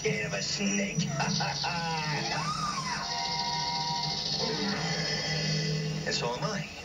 scared of a snake. And so am I.